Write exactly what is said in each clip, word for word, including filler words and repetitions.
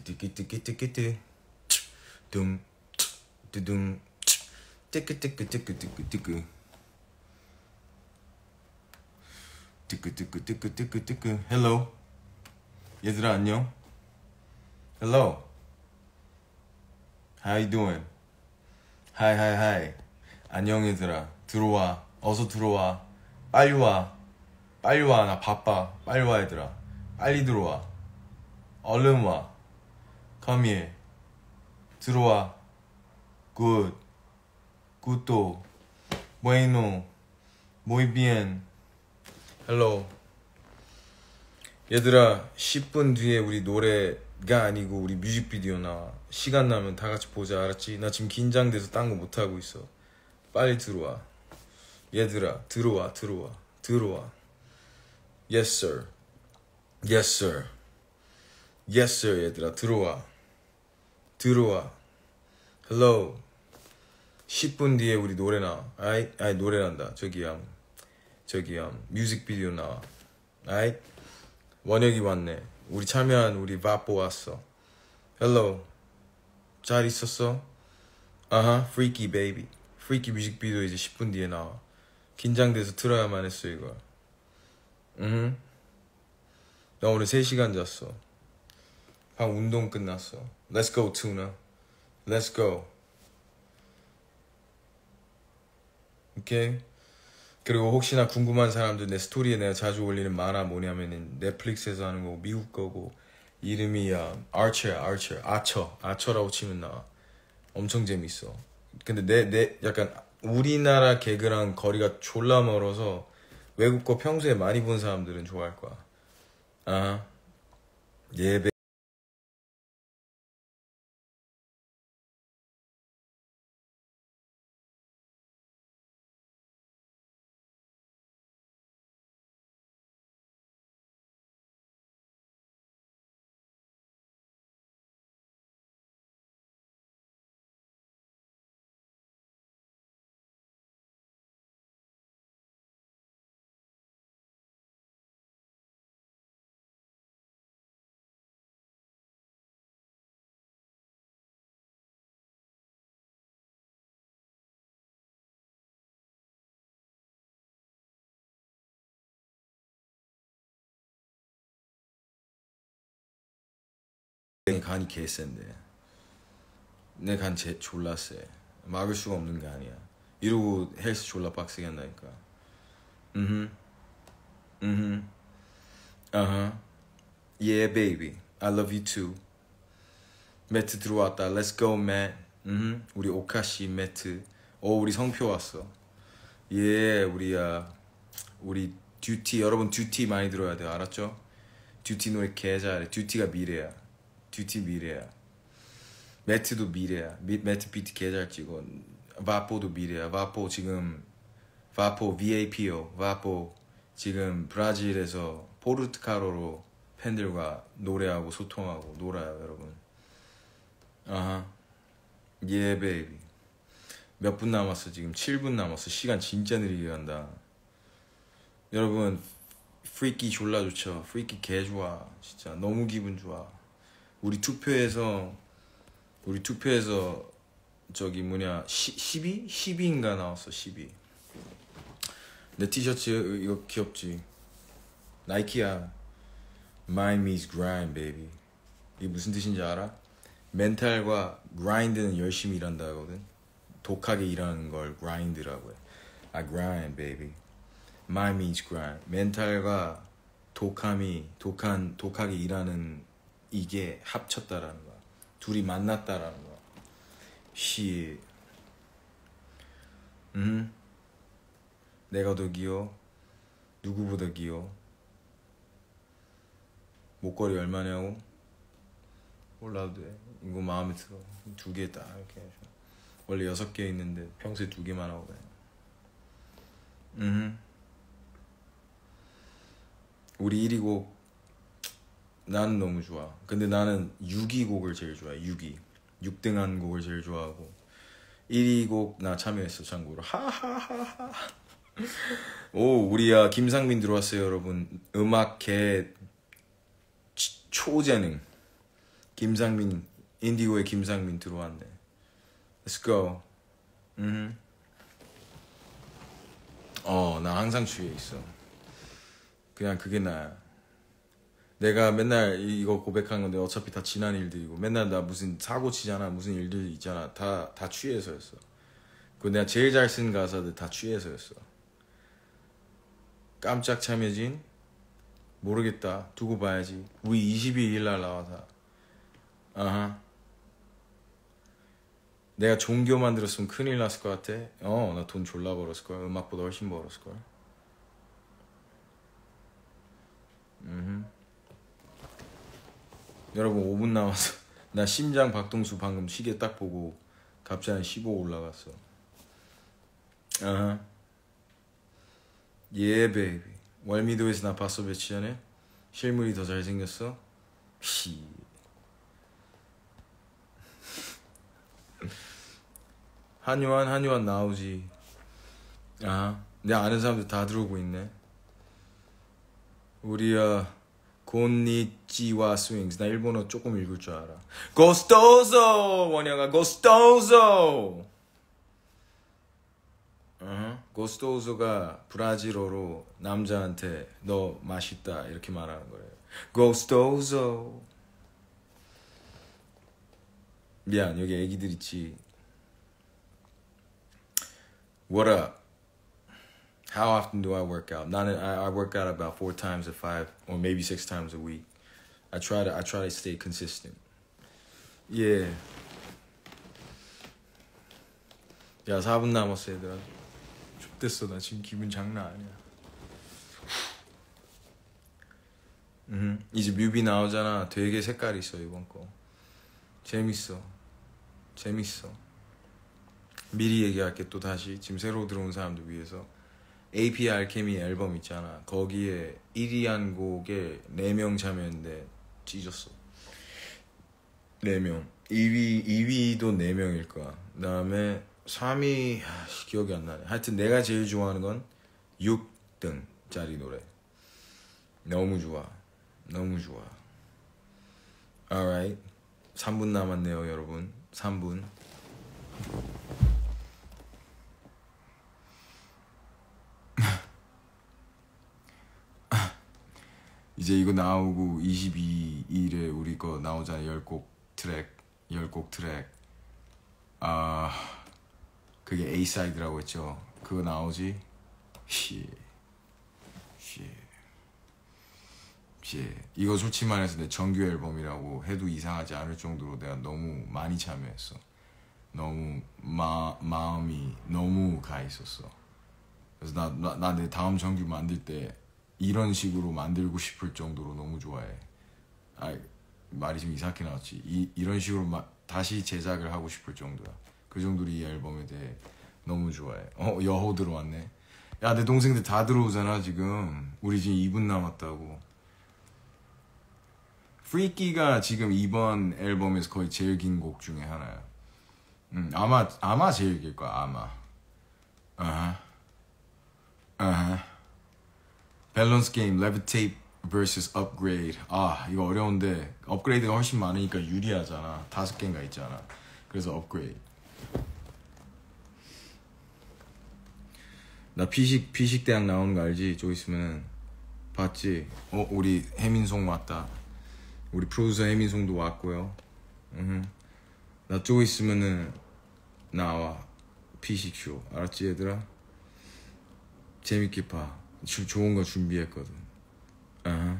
띠띠띠띠띠띠띠 둠 두둠 띠끄띠끄띠끄띠끄띠끄 띠끄띠끄띠끄띠끄띠끄 헬로 얘들아 안녕. Hello. How you doing? Hi hi hi. 안녕 얘들아. 들어와. 어서 들어와. 빨리 와. 빨리 와. 나 바빠. 빨리 와 얘들아. 빨리 들어와. 얼른 와. Come here. 들어와. Good. Gusto. Bueno. Muy bien. Hello. 얘들아 십 분 뒤에 우리 노래가 아니고 우리 뮤직비디오 나와. 시간 나면 다 같이 보자. 알았지? 나 지금 긴장돼서 딴 거 못하고 있어. 빨리 들어와. 얘들아 들어와 들어와 들어와. Yes sir. Yes sir. Yes sir. 얘들아 들어와 들어와. Hello. 십 분 뒤에 우리 노래 나와. 아이 아이 노래란다. 저기 음 저기 음 뮤직비디오 나와. 아이 원혁이 왔네. 우리 참여한 우리 바보 왔어. Hello. 잘 있었어? 아하. Freaky baby. Freaky 뮤직비디오 이제 십 분 뒤에 나와. 긴장돼서 틀어야만 했어 이걸. 응. 나 오늘 세 시간 잤어. 방 운동 끝났어. Let's go Tuna. Let's go. 오케이. 그리고 혹시나 궁금한 사람들 내 스토리에 내가 자주 올리는 만화 뭐냐면은 넷플릭스에서 하는 거고 미국 거고 이름이 uh, Archer, Archer, 아처, 아처라고 치면 나와. 엄청 재밌어. 근데 내, 내 약간 우리나라 개그랑 거리가 졸라 멀어서 외국 거 평소에 많이 본 사람들은 좋아할 거야. 아, 예배. 내 간이 개센데 내 간 제 졸라 세. 막을 수가 없는 게 아니야. 이러고 헬스 졸라 빡세게 한다니까. 음흠 음흠 아하. Yeah baby I love you too. 매트 들어왔다. Let's go man. 음흠 우리 오카시 매트. 오 우리 성표 왔어. 예 우리야 우리 듀티. 여러분 듀티 많이 들어야 돼요. 알았죠? 듀티 노래 개 잘해. 듀티가 미래야. 듀티 미래야. 매트도 미래야. 미, 매트 비트 개 잘 찍어. 바포도 미래야. 바포 지금 바포 브이에이피오 바포 지금 브라질에서 포르투갈어로 팬들과 노래하고 소통하고 놀아요 여러분. 아하. 예 베이비. 몇 분 남았어 지금? 칠 분 남았어. 시간 진짜 느리게 간다. 여러분 프리키 졸라 좋죠. 프리키 개 좋아. 진짜 너무 기분 좋아. 우리 투표에서 우리 투표에서 저기 뭐냐 십이? 십이인가 나왔어. 십이. 내 티셔츠 이거 귀엽지? 나이키야. Mind means grind baby. 이게 무슨 뜻인지 알아? 멘탈과 grind는 열심히 일한다 하거든. 독하게 일하는 걸 grind라고 해. I grind baby. Mind means grind. 멘탈과 독함이 독한 독하게 일하는 이게 합쳤다라는 거야. 둘이 만났다라는 거야. 시. 음. 내가 더 귀여워. 누구보다 귀여워. 목걸이 얼마냐고? 몰라도 돼. 이거 마음에 들어. 두 개 딱 이렇게 해줘. 원래 여섯 개 있는데 평소에 두 개만 하고 다녀. 음. 우리 일 위 곡 나는 너무 좋아. 근데 나는 육 위 곡을 제일 좋아해. 육 위. 육 등한 곡을 제일 좋아하고 일 위 곡 나 참여했어 참고로. 하하하하. 오 우리야 김상민 들어왔어요 여러분. 음악 개 초재능. 김상민, 인디고의 김상민 들어왔네. Let's go. 음. 어, 나 항상 주위에 있어. 그냥 그게 나야. 내가 맨날 이거 고백한 건데 어차피 다 지난 일들이고 맨날 나 무슨 사고 치잖아. 무슨 일들 있잖아. 다, 다 취해서였어. 그 내가 제일 잘 쓴 가사들 다 취해서였어. 깜짝 참여진 모르겠다. 두고 봐야지. 우리 이십이 일 날 나와서. 아하. 내가 종교 만들었으면 큰일 났을 것 같아. 어, 나 돈 졸라 벌었을걸. 음악보다 훨씬 벌었을걸. 음흠. 여러분 오 분 남았어. 나 심장 박동수 방금 시계 딱 보고 갑자기 한 십오 올라갔어. 아하. 예, 베이비. 월미도에서 나 봤어 며칠 전에? 실물이 더 잘생겼어? 히. 한요한 한요한 나오지. 아, 내 아는 사람들 다 들어오고 있네. 우리 어 곤니찌와 스윙스. 나 일본어 조금 읽을 줄 알아. 고스토소 원영아 고스토소. 어, 고스토소가 브라질어로 남자한테 너 맛있다 이렇게 말하는 거래요. 고스토소. 미안 여기 애기들 있지. What up? How often do I work out? Not I, I work out about four times to five, or maybe six times a week. I try to I try to stay consistent. Yeah. 야 사 분 남았어 얘들아. X됐어 나 지금 기분 장난 아니야. 음, 이제 뮤비 나오잖아. 되게 색깔 있어 이번 거. 재밌어. 재밌어. 미리 얘기할게 또 다시. 지금 새로 들어온 사람들 위해서. 에이피 알케미 앨범 있잖아. 거기에 일 위 한 곡에 네 명 참여했는데 찢었어. 네 명. 이 위, 이 위도 네 명일 거야. 그 다음에 삼 위 하, 기억이 안 나네. 하여튼 내가 제일 좋아하는 건 육 등짜리 노래. 너무 좋아. 너무 좋아. Alright. 삼 분 남았네요 여러분. 삼 분. 이제 이거 나오고 이십이 일에 우리 거 나오잖아. 십 곡 트랙. 십 곡 트랙. 아 그게 A-사이드라고 했죠. 그거 나오지? 씨. 씨. 씨. 이거 솔직히 말해서 내 정규 앨범이라고 해도 이상하지 않을 정도로 내가 너무 많이 참여했어. 너무 마, 마음이 너무 가 있었어. 그래서 나, 나, 나 내 다음 정규 만들 때 이런 식으로 만들고 싶을 정도로 너무 좋아해. 아, 말이 좀 이상하게 나왔지. 이, 이런 식으로 마, 다시 제작을 하고 싶을 정도야. 그 정도로 이 앨범에 대해 너무 좋아해. 어, 여호 들어왔네. 야, 내 동생들 다 들어오잖아 지금. 우리 지금 이 분 남았다고. 프리키가 지금 이번 앨범에서 거의 제일 긴 곡 중에 하나야. 음, 아마 아마 제일 길 거야. 아마. 아하. 아하. 밸런스 게임, 레비테이트 vs 업그레이드. 아 이거 어려운데 업그레이드가 훨씬 많으니까 유리하잖아. 다섯 개인가 있잖아. 그래서 업그레이드. 나 피식 피식 대학 나오는 거 알지? 좀 있으면 봤지? 어 우리 해민송 왔다. 우리 프로듀서 해민송도 왔고요. 음. 나 좀 있으면은 나와 피식 쇼. 알았지 얘들아? 재밌게 봐. 주, 좋은 거 준비했거든. 아하.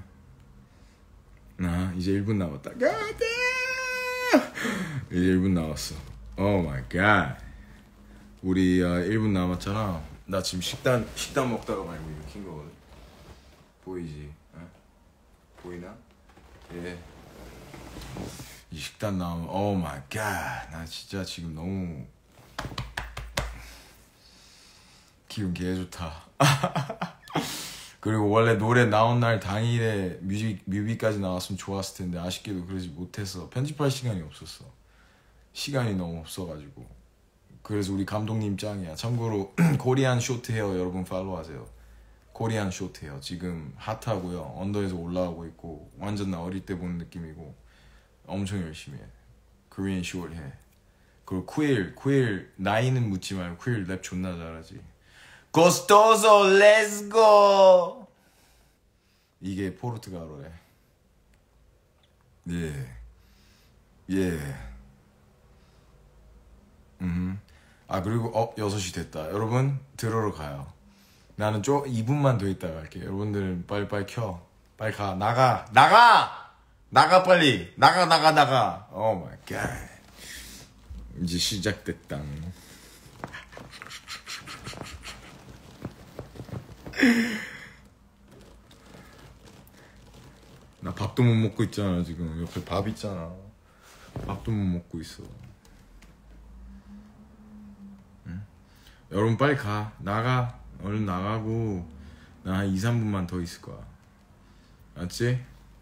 아, 이제 일 분 남았다. God 이제 일 분 남았어. Oh my god. 우리 어, 일 분 남았잖아. 나 지금 식단 식단 먹다가 말고 이거 킨 거거든. 보이지? 어? 보이나? 예. 이 식단 나오면 Oh my god. 나 진짜 지금 너무 기분 개 좋다. 그리고 원래 노래 나온 날 당일에 뮤직, 뮤비까지 나왔으면 좋았을 텐데 아쉽게도 그러지 못해서 편집할 시간이 없었어. 시간이 너무 없어가지고. 그래서 우리 감독님 짱이야. 참고로 코리안 쇼트 헤어 여러분 팔로우하세요. 코리안 쇼트 헤어 지금 핫하고요. 언더에서 올라오고 있고 완전 나 어릴 때 보는 느낌이고 엄청 열심히 해. Korean short 해. 그리고 퀴일, 퀴일 나이는 묻지 말고 퀴일 랩 존나 잘하지. Costoso, let's go. 이게 포르투갈어래. 예, 예. 음. 아 그리고 어 여섯 시 됐다. 여러분 들어러 가요. 나는 좀 이 분만 더 있다 갈게. 여러분들 빨리 빨리 켜. 빨리 가. 나가. 나가. 나가 빨리. 나가 나가 나가. 오 마이 갓. 이제 시작됐다. 나 밥도 못 먹고 있잖아 지금. 옆에 밥 있잖아. 밥도 못 먹고 있어. 응? 여러분 빨리 가. 나가. 얼른 나가고 나 한 이, 삼 분만 더 있을 거야. 알았지?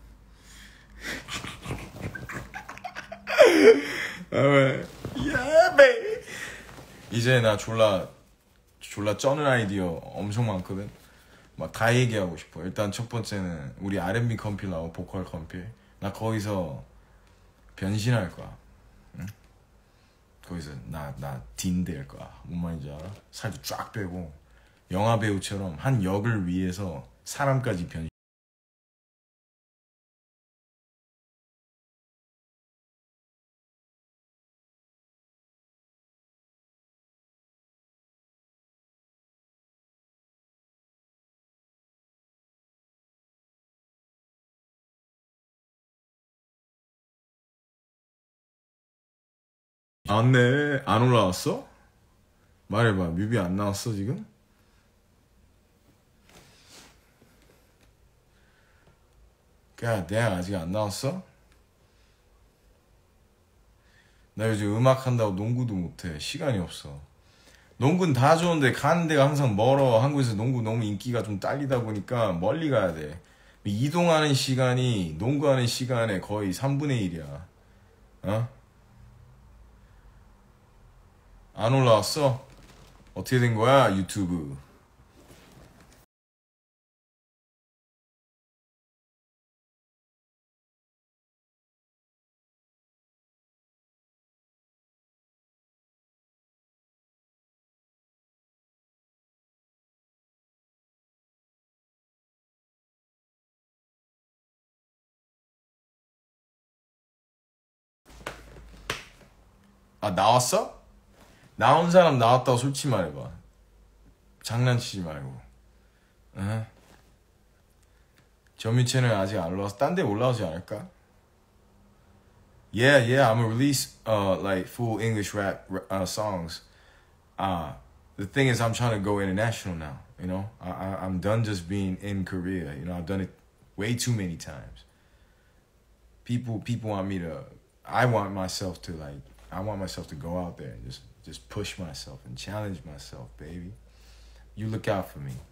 야, 베이. 이제 나 졸라 졸라 쩌는 아이디어 엄청 많거든. 막 다 얘기하고 싶어. 일단 첫 번째는 우리 알앤비 컴필 나오고 보컬 컴필. 나 거기서 변신할 거야. 응? 거기서 나 나 딘 될 거야. 뭔 말인지 알아? 살도 쫙 빼고 영화 배우처럼 한 역을 위해서 사람까지 변신. 안네. 안 올라왔어? 말해봐. 뮤비 안 나왔어 지금? 야, 내가 아직 안 나왔어? 나 요즘 음악 한다고 농구도 못해. 시간이 없어. 농구는 다 좋은데 가는 데가 항상 멀어. 한국에서 농구 너무 인기가 좀 딸리다 보니까 멀리 가야 돼. 이동하는 시간이 농구하는 시간에 거의 삼분의 일이야. 어? 안 올라왔어? 어떻게 된 거야 유튜브? 아 나왔어? 나온 사람 나왔다고 솔직히 말해봐. 장난치지 말고. 어? 저미 채널 아직 안 올라와서 딴 데 올라오지 않을까? Yeah, yeah, I'm gonna release uh like full English rap uh, songs. Uh the thing is, I'm trying to go international now. You know, I, I I'm done just being in Korea. You know, I've done it way too many times. People people want me to. I want myself to like. I want myself to go out there and just just push myself and challenge myself, baby. You look out for me.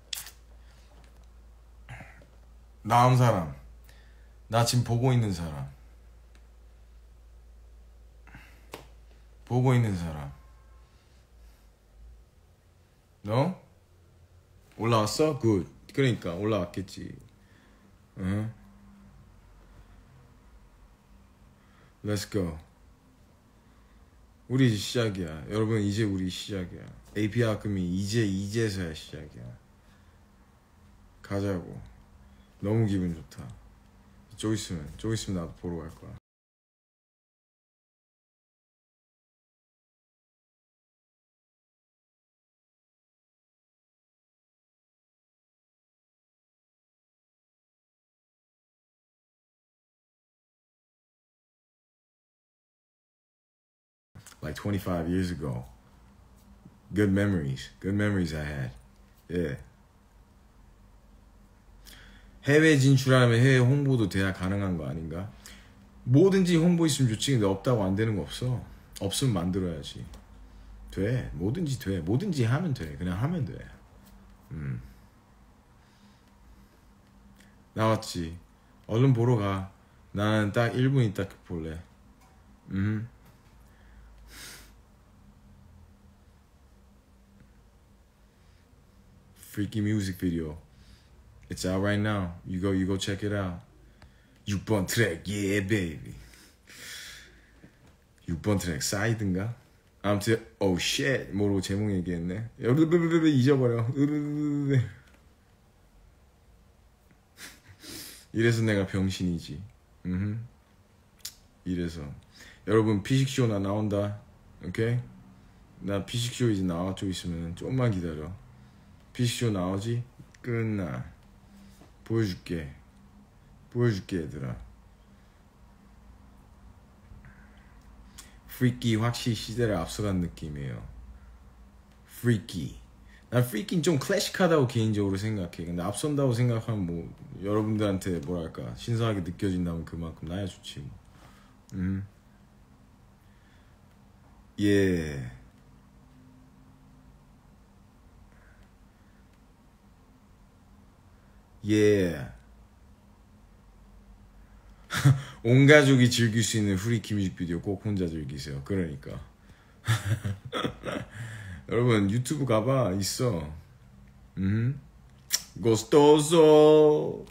다음 사람. 나 지금 보고 있는 사람. 보고 있는 사람. 너? 올라왔어? 굿. 그러니까 올라왔겠지. 응? Let's go. 우리 시작이야. 여러분 이제 우리 시작이야. 에이피 아금이 이제 이제서야 시작이야. 가자고. 너무 기분 좋다. 좀 있으면 좀 있으면 나도 보러 갈 거야. Like twenty-five years ago. Good memories. Good memories I had. Yeah. 해외 진출하면 해외 홍보도 돼야 가능한 거 아닌가? 뭐든지 홍보 있으면 좋지. 근데 없다고 안 되는 거 없어. 없으면 만들어야지. 돼. 뭐든지 돼. 뭐든지 하면 돼. 그냥 하면 돼. 음. 나왔지. 얼른 보러 가. 나는 딱 일 분 있다 볼래. 음. Freaky music video. It's out right now. You go, you go check it out. 육 번 트랙, yeah, baby. 육 번 트랙 사이드인가? 아무튼 oh shit 모르고 제목 얘기했네. 으르르르르 잊어버려. 으르르르르. 이래서 내가 병신이지. 음. 이래서 여러분 피식쇼 나 나온다. 오케이? 나 피식쇼 이제 나와줘 있으면 조금만 기다려. 피식쇼 나오지? 끝나. 보여줄게. 보여줄게 얘들아. 프리키 확실히 시대를 앞서간 느낌이에요. 프리키. 난 프리키는 좀 클래식하다고 개인적으로 생각해. 근데 앞선다고 생각하면 뭐 여러분들한테 뭐랄까 신선하게 느껴진다면 그만큼 나야 좋지 뭐. 음. 예. 예. 온 가족이 즐길 수 있는 프리키 뮤직비디오 꼭 혼자 즐기세요. 그러니까 여러분 유튜브 가봐 있어. 음. 고스토소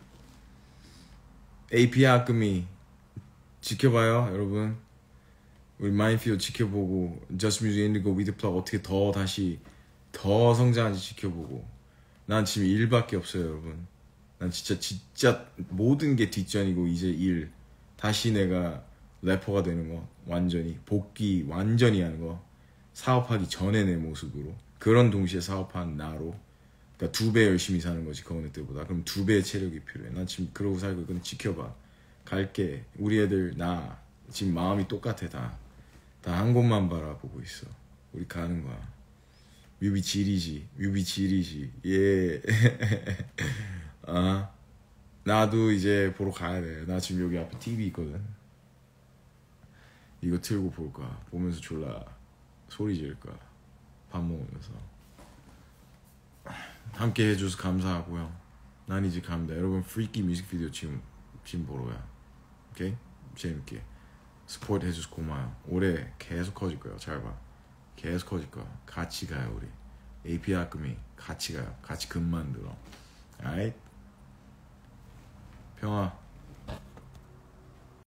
에이피 아크미 지켜봐요 여러분. 우리 마인필드 지켜보고 Just Music Indigo 위드 플럭 어떻게 더 다시 더 성장한지 지켜보고. 난 지금 일밖에 없어요 여러분. 난 진짜 진짜 모든 게 뒷전이고 이제 일. 다시 내가 래퍼가 되는 거 완전히 복귀 완전히 하는 거. 사업하기 전에 내 모습으로. 그런 동시에 사업한 나로. 그러니까 두 배 열심히 사는 거지 그 어느 때보다. 그럼 두 배의 체력이 필요해. 난 지금 그러고 살고 있거든. 지켜봐. 갈게. 우리 애들 나 지금 마음이 똑같아 다. 다 한 곳만 바라보고 있어. 우리 가는 거야. 뮤비 지리지. 뮤비 지리지. 예. 아, 나도 이제 보러 가야 돼. 나 지금 여기 앞에 티비 있거든. 이거 틀고 볼 거야. 보면서 졸라 소리 지를 거야. 밥 먹으면서. 함께 해줘서 감사하고요. 난 이제 갑니다. 여러분 프리키 뮤직비디오 지금 지금 보러 가요. 오케이? 재밌게 스포트 해줘서 고마워요. 올해 계속 커질 거예요. 잘 봐. 계속 커질 거야. 같이 가요 우리. 에이피 아크미 같이 가요. 같이 금 만들어. alright? 평화.